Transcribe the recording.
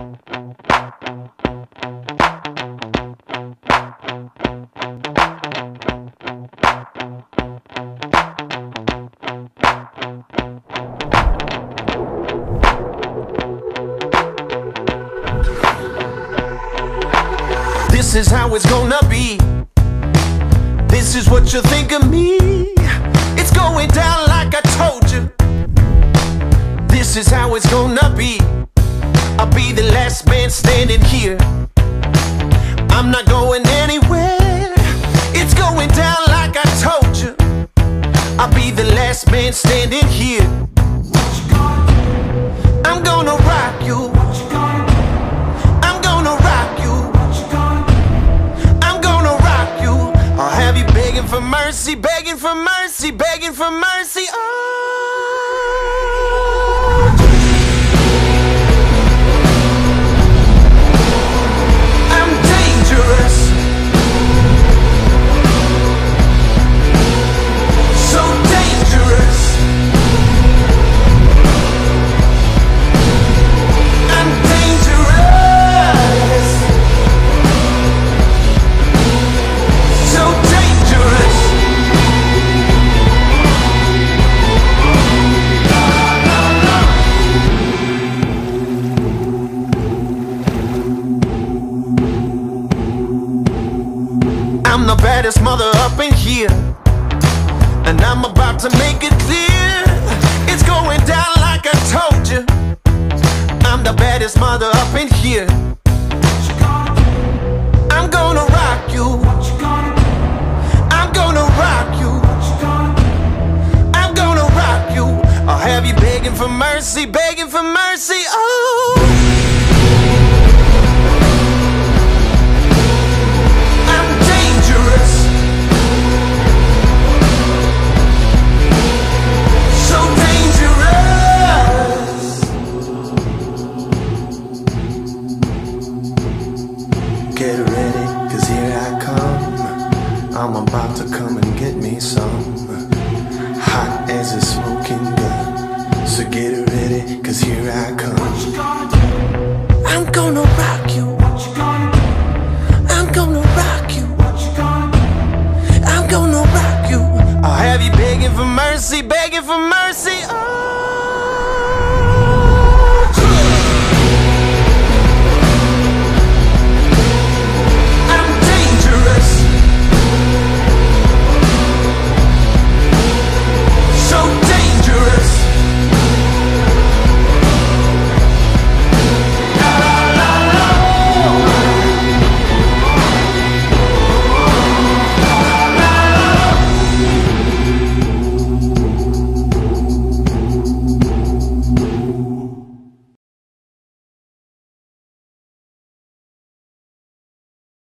This is how it's gonna be. This is what you think of me. It's going down like I told you. This is how it's gonna be. I'll be the last man standing here. I'm not going anywhere. It's going down like I told you. I'll be the last man standing here. I'm gonna rock you. I'm gonna rock you. I'm gonna rock you. I'll have you begging for mercy, begging for mercy, begging for mercy. Oh. I'm dangerous. So dangerous. I'm dangerous. So dangerous. I'm the baddest mother up in here, and I'm about to make it clear. It's going down like I told you. I'm the baddest mother up in here. I'm gonna rock you. I'm gonna rock you. I'm gonna rock you. I'll have you begging for mercy, begging for mercy. Oh. I'm dangerous. So dangerous. Get ready, 'cause here I come. I'm about to come and get me some. Hot as a smoking gun. So get ready, 'cause here I come. I'm gonna rock